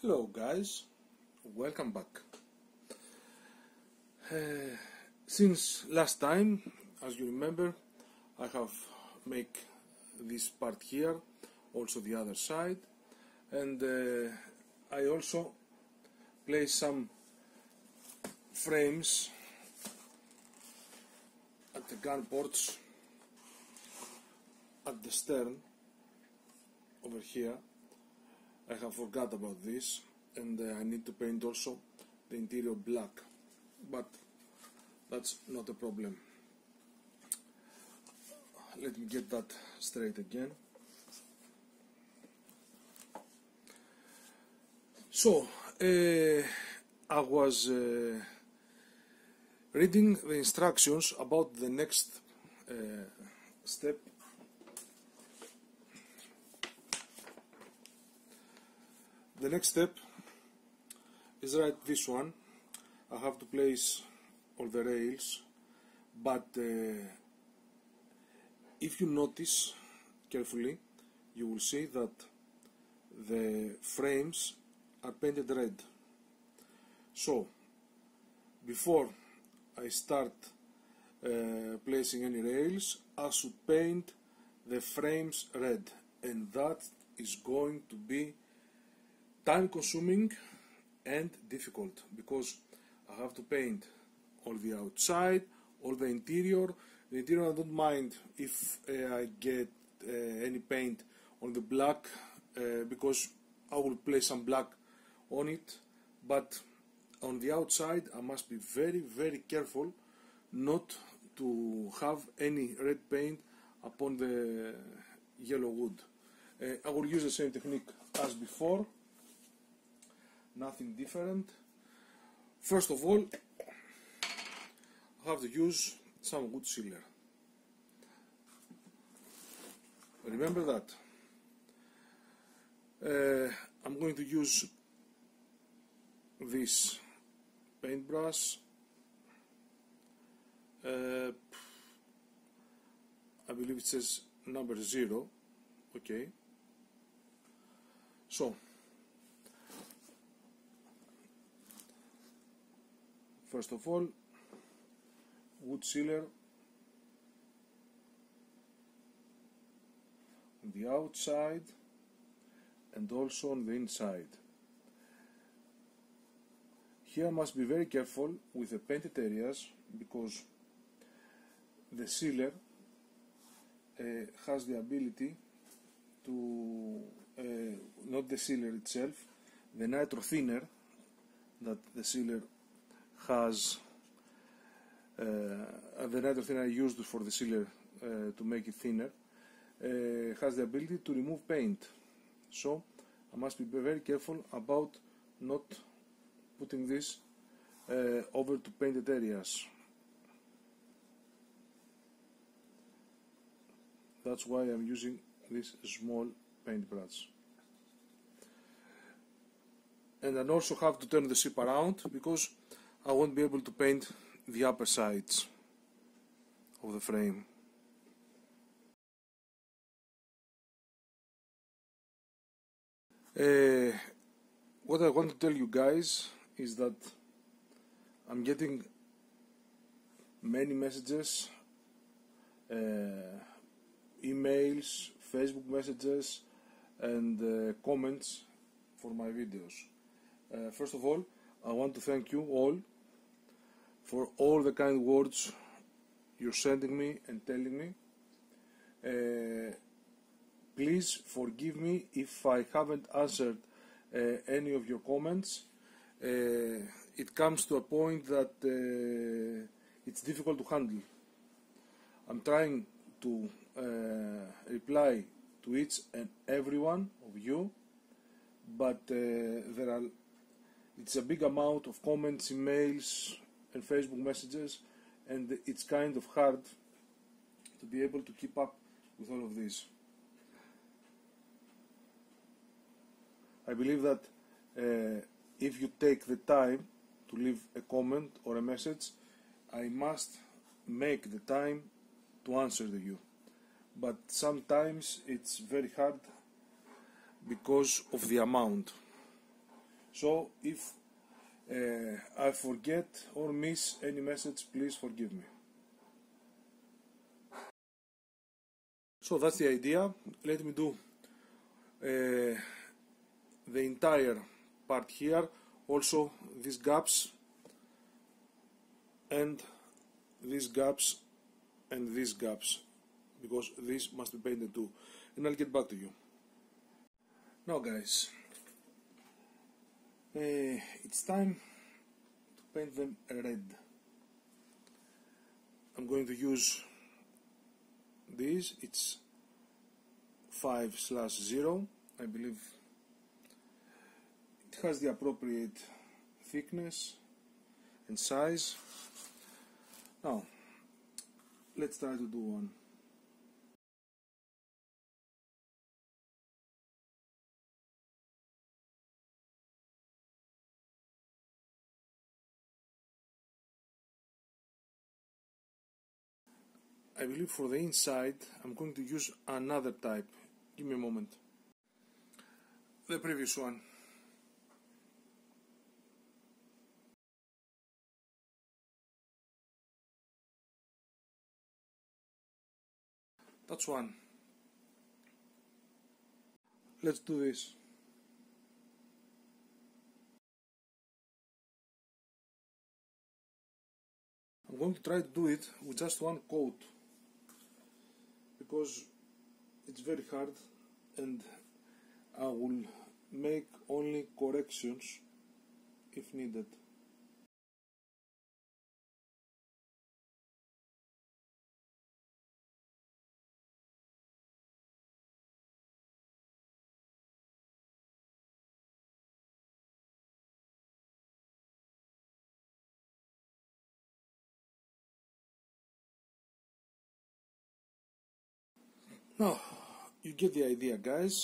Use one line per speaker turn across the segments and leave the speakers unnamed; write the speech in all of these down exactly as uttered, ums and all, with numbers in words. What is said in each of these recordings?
Hello guys, welcome back. Uh, since last time, as you remember, I have make this part here, also the other side, and uh, I also place some frames at the gun ports at the stern over here. I have forgot about this, and uh, I need to paint also the interior black, but that's not a problem. Let me get that straight again. So uh, I was uh, reading the instructions about the next uh, step. The next step is right this one. I have to place all the rails, but uh, if you notice carefully, you will see that the frames are painted red. So before I start uh, placing any rails, I should paint the frames red, and that is going to be time consuming and difficult, because I have to paint all the outside, all the interior. The interior I don't mind if uh, I get uh, any paint on the black, uh, because I will place some black on it, but on the outside I must be very very careful not to have any red paint upon the yellow wood. Uh, I will use the same technique as before. Nothing different. First of all, I have to use some wood sealer. Remember that. Uh, I'm going to use this paintbrush. Uh, I believe it says number zero. Okay. So, first of all, wood sealer on the outside and also on the inside. Here I must be very careful with the painted areas, because the sealer uh, has the ability to, uh, not the sealer itself, the nitro thinner that the sealer has, uh, the nitro thinner used for the sealer uh, to make it thinner, uh, has the ability to remove paint. So I must be very careful about not putting this uh, over to painted areas. That's why I'm using this small paintbrush. And I also have to turn the ship around, because I won't be able to paint the upper sides of the frame. Uh, what I want to tell you guys is that I'm getting many messages, uh, emails, Facebook messages, and uh, comments for my videos. Uh, first of all, I want to thank you all for all the kind words you're sending me and telling me. Uh, please forgive me if I haven't answered uh, any of your comments. Uh, it comes to a point that uh, it's difficult to handle. I'm trying to uh, reply to each and every one of you, but uh, there are it's a big amount of comments, emails, and Facebook messages, and it's kind of hard to be able to keep up with all of this. I believe that uh, if you take the time to leave a comment or a message, I must make the time to answer to you. But sometimes it's very hard because of the amount. So if uh, I forget or miss any message, please forgive me. So that's the idea. Let me do uh, the entire part here, also these gaps and these gaps and these gaps, because this must be painted too, and I'll get back to you. Now guys, uh, it's time to paint them red. I'm going to use this, it's five slash zero, I believe it has the appropriate thickness and size. Now let's try to do one. I believe for the inside I'm going to use another type. Give me a moment. The previous one. That's one. Let's do this. I'm going to try to do it with just one coat, because it's very hard and I will make only corrections if needed. Now, you get the idea, guys.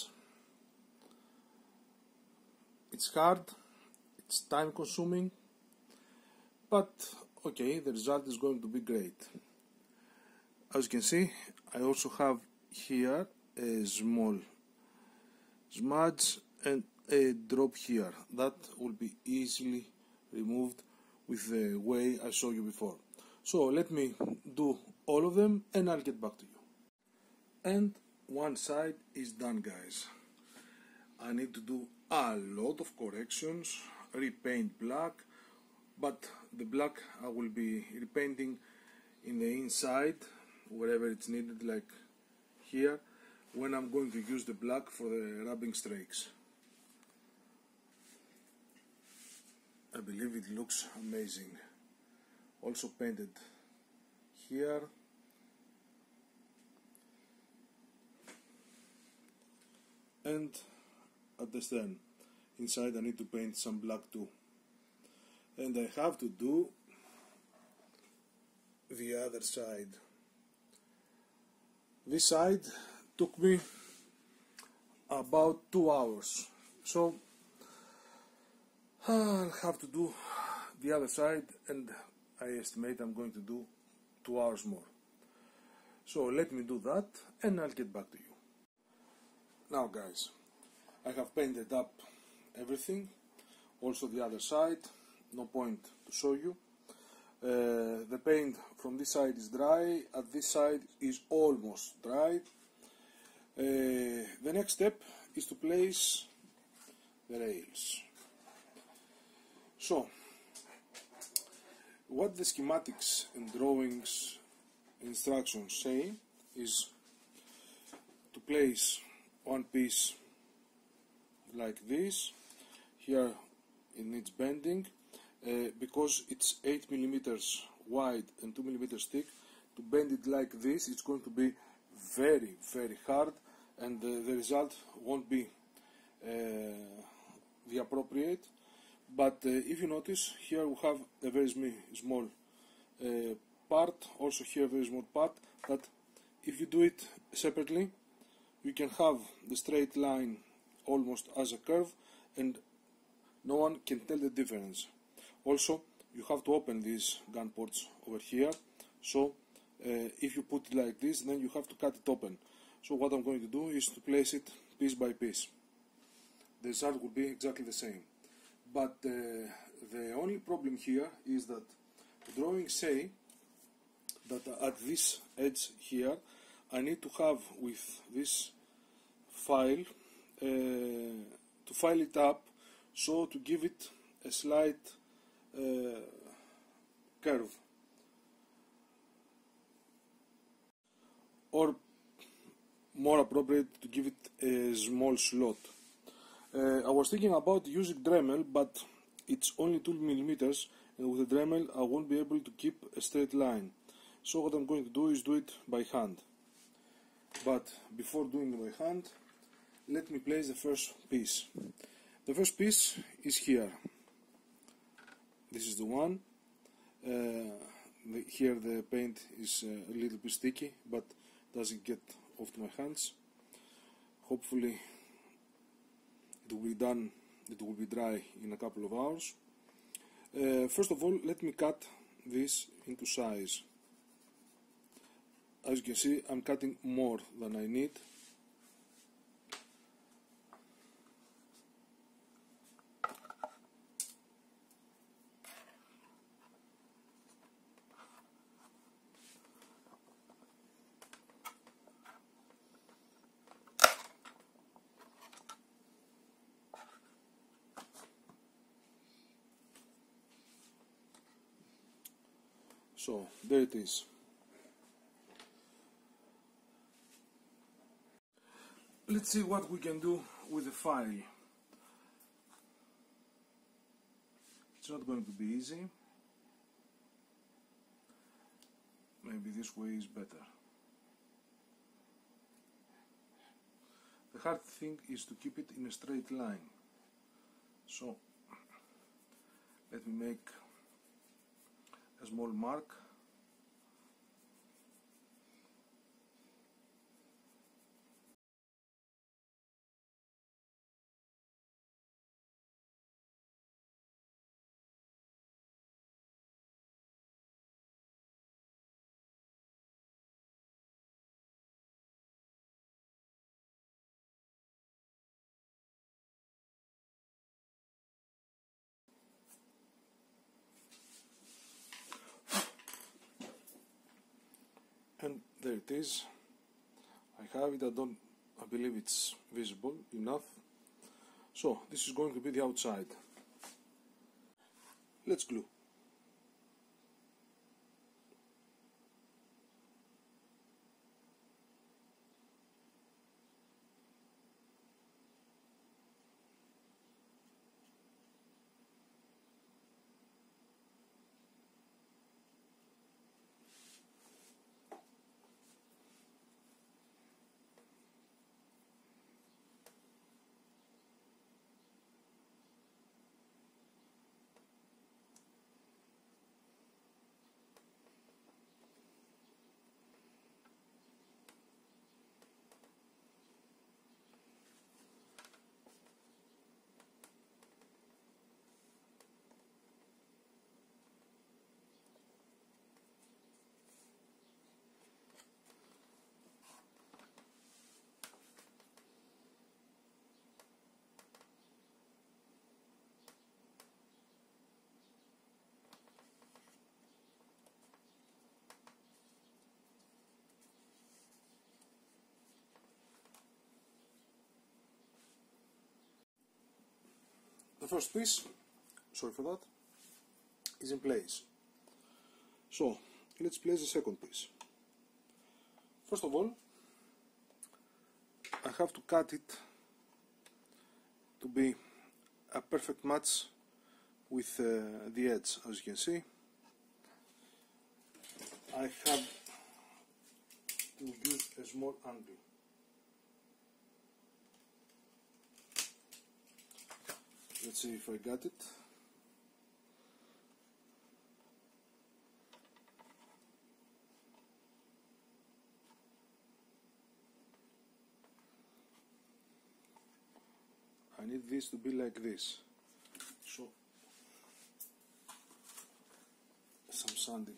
It's hard, it's time consuming, but okay, the result is going to be great. As you can see, I also have here a small smudge and a drop here that will be easily removed with the way I showed you before. So let me do all of them and I'll get back to you. And one side is done, guys. I need to do a lot of corrections, repaint black, but the black I will be repainting in the inside wherever it's needed, like here, when I'm going to use the black for the rubbing streaks. I believe it looks amazing. Also painted here. And at the stern, inside I need to paint some black too. And I have to do the other side. This side took me about two hours. So I'll have to do the other side, and I estimate I'm going to do two hours more. So let me do that and I'll get back to you. Now guys, I have painted up everything, also the other side, no point to show you. Uh, the paint from this side is dry, at this side is almost dry. Uh, the next step is to place the rails. So, what the schematics and drawings instructions say is to place one piece like this. Here it needs bending, uh, because it's eight millimeters wide and two millimeters thick. To bend it like this, it's going to be very very hard, and uh, the result won't be uh, the appropriate. But uh, if you notice, here we have a very small uh, part, also here a very small part, that if you do it separately, you can have the straight line almost as a curve and no one can tell the difference. Also, you have to open these gun ports over here, so uh, if you put it like this, then you have to cut it open. So what I'm going to do is to place it piece by piece. The result will be exactly the same. but uh, the only problem here is that the drawings say that at this edge here I need to have with this file uh, to file it up, so to give it a slight uh, curve, or more appropriate to give it a small slot. Uh, I was thinking about using Dremel, but it's only two millimeters, and with a Dremel I won't be able to keep a straight line. So what I'm going to do is do it by hand. But before doing it by hand, let me place the first piece. The first piece is here. This is the one. Uh, the, here the paint is uh, a little bit sticky, but doesn't get off to my hands. Hopefully it will be done, it will be dry in a couple of hours. Uh, first of all, let me cut this into size. As you can see, I'm cutting more than I need. So, there it is. Let's see what we can do with the file. It's not going to be easy. Maybe this way is better. The hard thing is to keep it in a straight line. So, let me make a small mark. And there it is. I have it. I don't I believe it's visible enough. So this is going to be the outside. Let's glue. The first piece, sorry for that, is in place. So let's place the second piece. First of all, I have to cut it to be a perfect match with uh, the edge. As you can see, I have to use a small angle. Let's see if I got it. I need this to be like this. So, some sanding.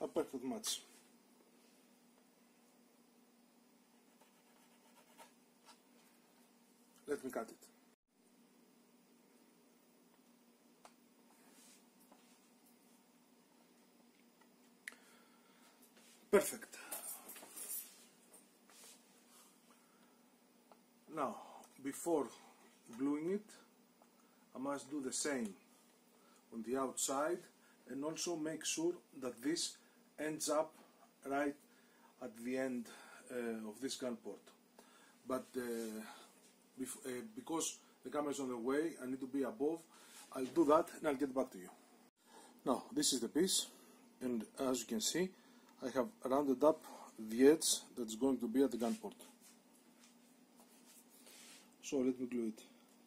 a perfect match. Let me cut it. Perfect. Now, before gluing it, I must do the same on the outside and also make sure that this ends up right at the end uh, of this gun port. But uh, bef uh, because the camera is on the way, I need to be above. I'll do that and I'll get back to you. Now, this is the piece, and as you can see, I have rounded up the edge that's going to be at the gun port. So let me glue it.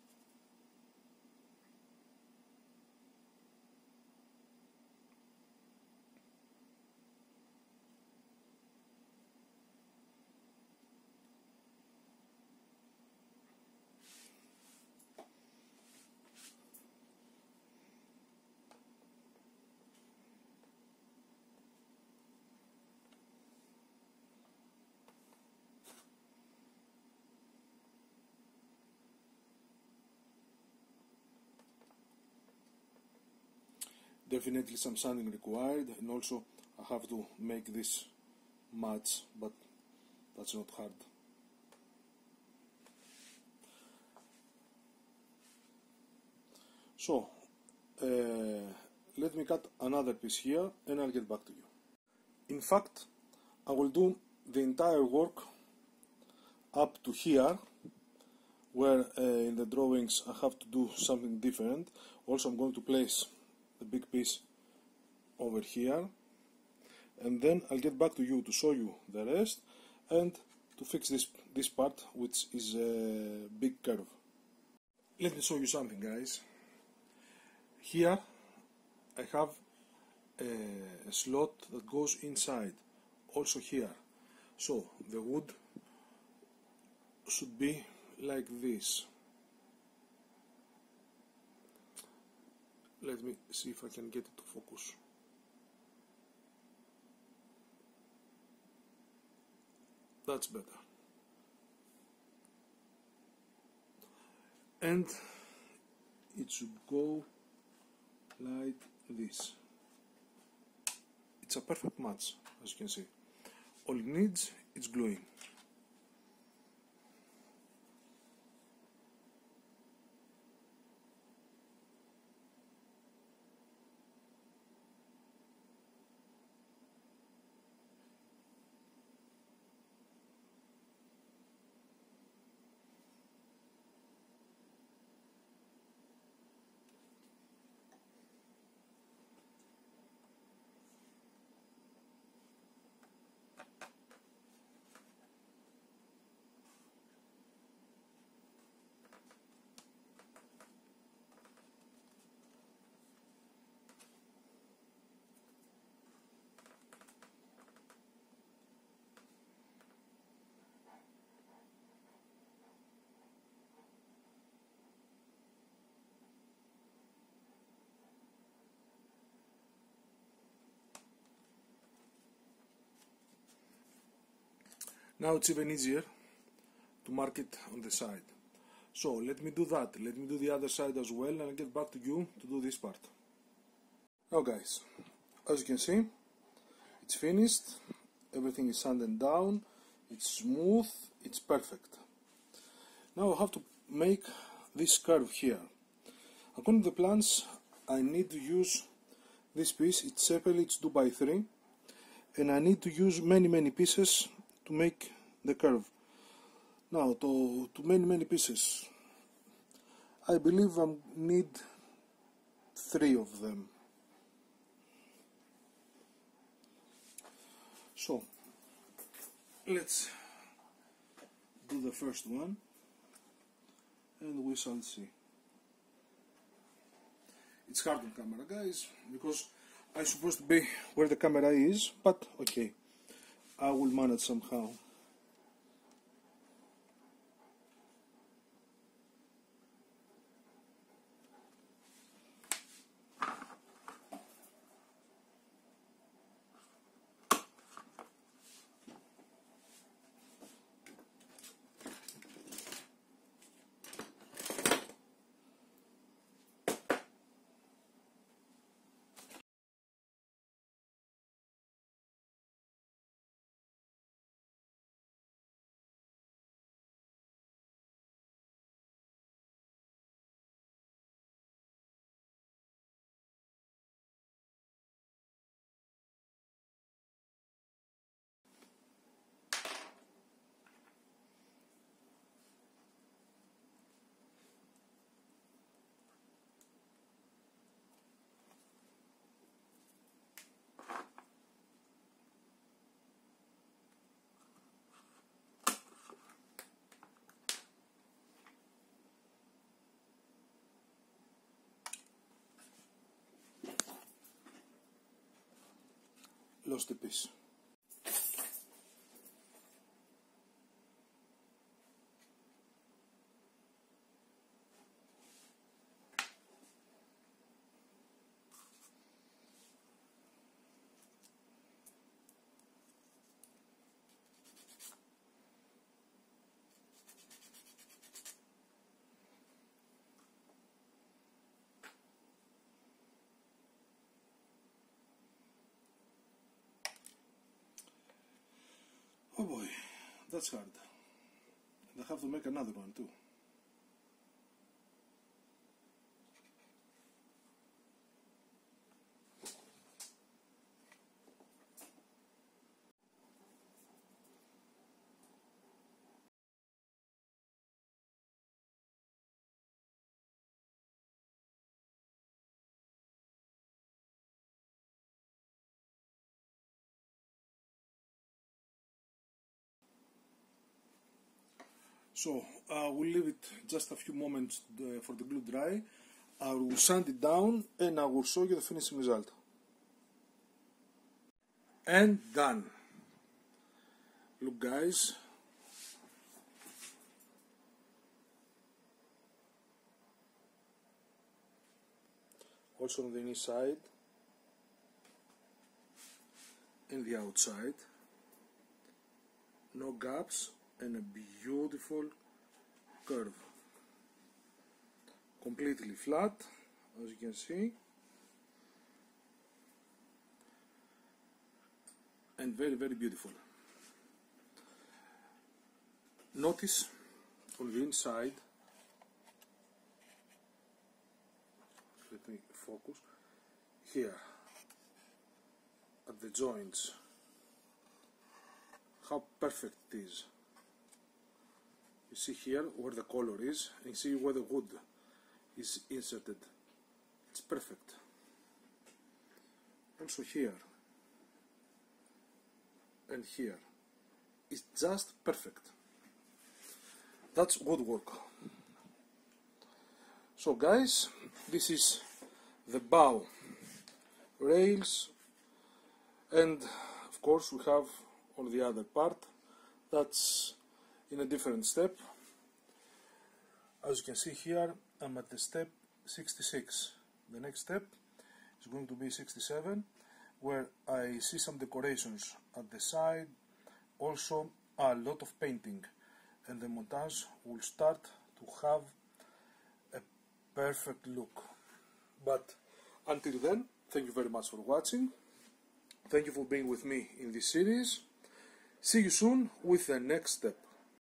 Definitely some sanding required, and also I have to make this match, but that's not hard. So uh, let me cut another piece here and I'll get back to you. In fact, I will do the entire work up to here, where uh, in the drawings I have to do something different. Also, I'm going to place the big piece over here, and then I'll get back to you to show you the rest and to fix this this part, which is a big curve. Let me show you something, guys. Here I have a, a slot that goes inside, also here. So the wood should be like this. Let me see if I can get it to focus. That's better. And it should go like this. It's a perfect match, as you can see. All it needs is gluing. Now it's even easier to mark it on the side. So let me do that. Let me do the other side as well, and I'll get back to you to do this part. Now guys, as you can see, it's finished. Everything is sanded down. It's smooth. It's perfect. Now I have to make this curve here. According to the plans, I need to use this piece. It's separately, it's two by three, and I need to use many many pieces to make the curve. Now, to, to many many pieces, I believe I need three of them. So let's do the first one and we shall see. It's hard on camera, guys, because I'm supposed to be where the camera is, but okay, I will manage somehow. lost a piece. Oh boy, that's hard. And I have to make another one too. So uh, we'll leave it just a few moments uh, for the glue dry. I will sand it down and I will show you the finishing result. And done. Look guys. Also on the inside and the outside. No gaps and a beautiful curve. Completely flat, as you can see. And very, very beautiful. Notice on the inside, let me focus, here at the joints, how perfect it is. You see here where the color is, and you see where the wood is inserted. It's perfect. Also here and here, it's just perfect. That's woodwork. So guys, this is the bow rails, and of course we have on the other part that's in a different step. As you can see here, I'm at the step sixty-six. The next step is going to be sixty-seven, where I see some decorations at the side, also a lot of painting, and the montage will start to have a perfect look. But until then, thank you very much for watching. Thank you for being with me in this series. See you soon with the next step.